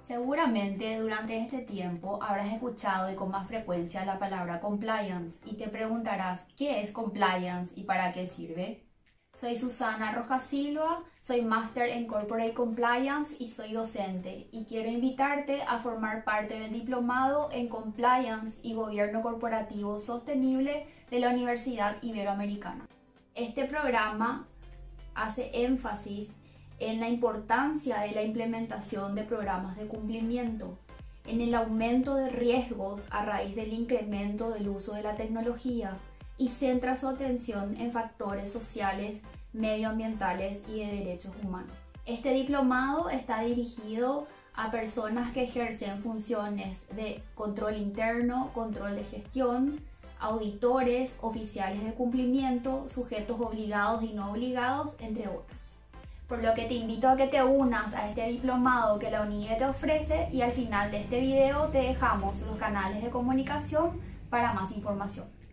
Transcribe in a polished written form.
Seguramente durante este tiempo habrás escuchado y con más frecuencia la palabra compliance y te preguntarás ¿qué es compliance y para qué sirve? Soy Susana Rojas Silva, soy Máster en Corporate Compliance y soy docente y quiero invitarte a formar parte del Diplomado en Compliance y Gobierno Corporativo Sostenible de la Universidad Iberoamericana. Este programa hace énfasis en la importancia de la implementación de programas de cumplimiento, en el aumento de riesgos a raíz del incremento del uso de la tecnología y centra su atención en factores sociales, medioambientales y de derechos humanos. Este diplomado está dirigido a personas que ejercen funciones de control interno, control de gestión, auditores, oficiales de cumplimiento, sujetos obligados y no obligados, entre otros. Por lo que te invito a que te unas a este diplomado que la UNIBE te ofrece y al final de este video te dejamos los canales de comunicación para más información.